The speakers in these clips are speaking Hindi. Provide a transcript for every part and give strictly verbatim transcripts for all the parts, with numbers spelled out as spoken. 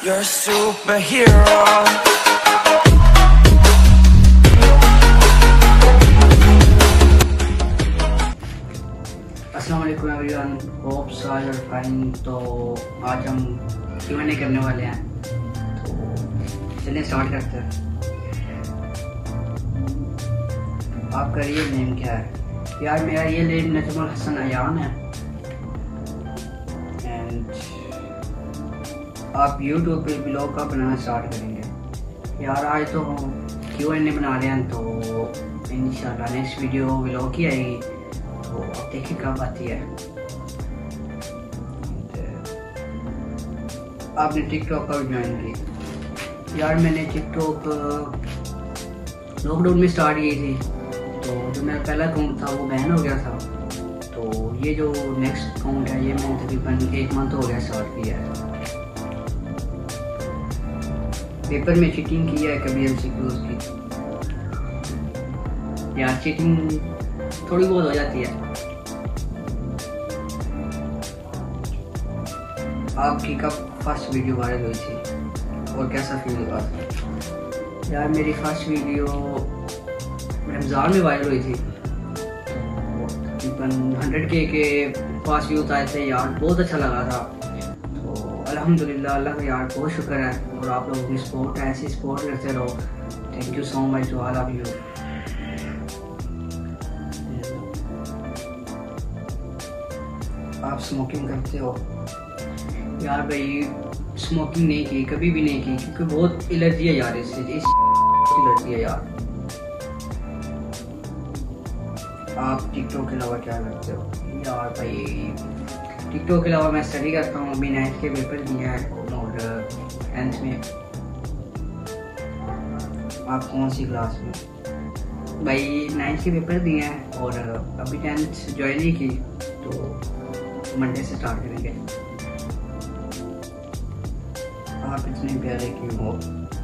You're a superhero. अस्सलाम वालेकुम everyone, hope so are fine. तो आज हम क्यू एंड ए करने वाले हैं, तो चलिए स्टार्ट करते हैं। आपका रियल नेम क्या है? यार मेरा रियल नेम नजमुल हसन अयान है एंड आप यूट्यूब पे ब्लॉग का बनाना स्टार्ट करेंगे। यार आज तो हम क्यू एंड ए बना रहे हैं, तो इंशाल्लाह नेक्स्ट वीडियो ब्लॉग की आएगी, तो अब देखिए कब आती है। आपने टिकटॉक कब ज्वाइन की? यार मैंने टिकटॉक लॉकडाउन में स्टार्ट की थी, तो जो मेरा पहला अकाउंट था वो बैन हो गया था, तो ये जो नेक्स्ट अकाउंट है ये मैंने तकरीबन एक मंथ हो गया स्टार्ट किया है। पेपर में चीटिंग की है कभी एमसीक्यूज की? यार चीटिंग थोड़ी बहुत हो जाती है। आपकी कब फर्स्ट वीडियो वायरल हुई थी और कैसा फील हुआ था? यार मेरी फर्स्ट वीडियो रमज़ान में वायरल हुई थी, तकरीबन हंड्रेड के के पास व्यूज आए थे। यार बहुत अच्छा लगा था, तो अल्हम्दुलिल्लाह अल्लाह का यार बहुत शुक्र है, और आप लोगों की सपोर्ट है, ऐसी सपोर्ट करते रहो। Thank you so much to all of you. आप स्मोकिंग करते हो? यार भाई स्मोकिंग नहीं की, कभी भी नहीं की, क्योंकि बहुत एलर्जी है यार इससे, इस एलर्जी है यार। आप टिकटॉक के अलावा क्या करते हो? यार भाई टिकटॉक के अलावा मैं स्टडी करता हूँ, अभी नाइन्थ के पेपर दिया है और टेंथ में। आप कौन सी क्लास में? भाई नाइन्थ के पेपर दिए हैं और अभी टेंथ ज्वाइन नहीं की, तो मंडे से स्टार्ट करेंगे। आप इतने प्यारे क्यों हो?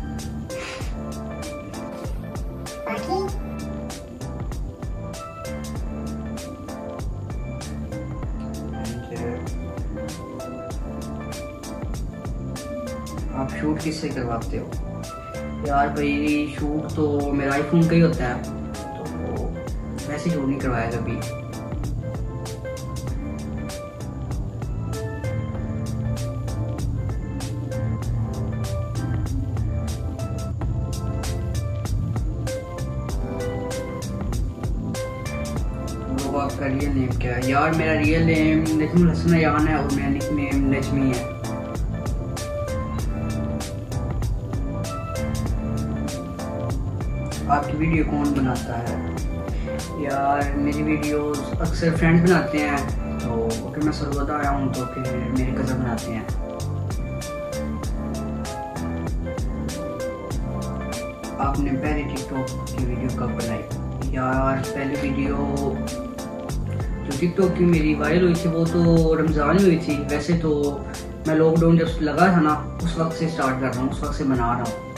आप शूट किससे करवाते हो? यार भाई शूट तो मेरा आईफोन का ही होता है, तो वैसे शूट नहीं करवाया कभी। आपका रियल नेम क्या है? यार मेरा रियल नेम नजमुल हसन अयान है और मेरा निक नेम नजमी है। आपकी वीडियो कौन बनाता है? यार मेरी वीडियोस अक्सर फ्रेंड्स बनाते हैं, तो अगर मैं सरगोदा आया हूँ तो फिर मेरे कज़न बनाते हैं। आपने पहली टिकटॉक की वीडियो कब बनाई? यार पहली वीडियो जो टिकटॉक की मेरी वायरल हुई थी वो तो रमज़ान में हुई थी। वैसे तो मैं लॉकडाउन जब लगा था ना उस वक्त से स्टार्ट कर रहा हूँ, उस वक्त से बना रहा हूँ।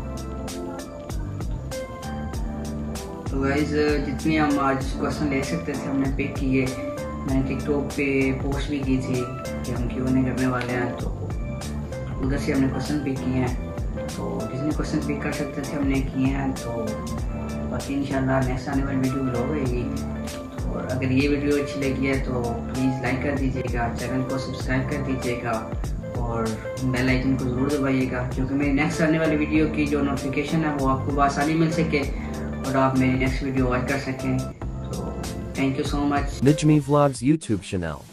तो गाइस जितनी हम आज क्वेश्चन ले सकते थे हमने पिक किए। मैंने टिकटॉक पे पोस्ट भी की थी कि हम क्यों नहीं करने वाले हैं, तो उधर से हमने क्वेश्चन पिक किए हैं। तो जितने क्वेश्चन पिक कर सकते थे हमने किए हैं, तो बाकी इंशाल्लाह नेक्स्ट आने वाली वीडियो ब्लॉग होगी। और अगर ये वीडियो अच्छी लगी है तो प्लीज़ लाइक कर दीजिएगा, चैनल को सब्सक्राइब कर दीजिएगा और बेल आइकन को ज़रूर दबाइएगा, क्योंकि मेरी नेक्स्ट आने वाली वीडियो की जो नोटिफिकेशन है वो आपको आसानी मिल सके और आप मेरी नेक्स्ट वीडियो वॉच कर सकें। तो thank you so much. Najmi Vlogs YouTube channel.